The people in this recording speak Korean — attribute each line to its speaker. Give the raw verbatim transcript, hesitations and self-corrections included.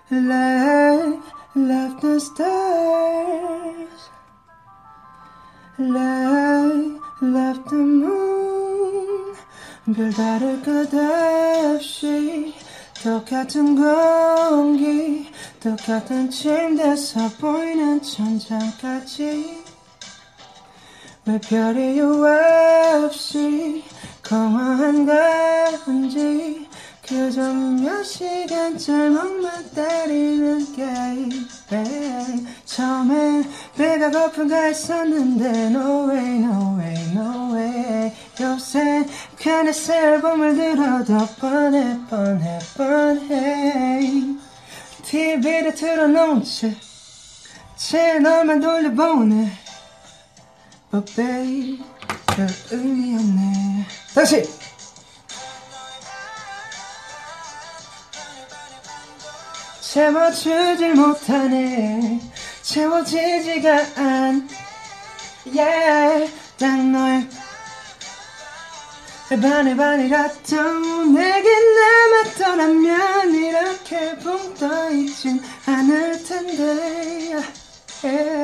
Speaker 1: Light, love the stars. Light, love the moon. 별다를 것 없이 똑같은 공기 똑같은 침대에서 보이는 천장까지 왜 별이 이유 없이 공허한 건지 그저 몇 시간 잘못만 때리는 게임 처음엔 배가 고픈가 했었는데 No way, no way, no way 요새 그네스 앨범을 들어도 뻔해 뻔해 뻔해 티비를 틀어놓은 채 채널만 돌려보네 But babe 별 의미 없네 다시! 채워주질 못하네 채워지지가 않 yeah. 딱 너의 반의 반이라도 내게 남았더라면 이렇게 붕 떠있진 않을 텐데 yeah.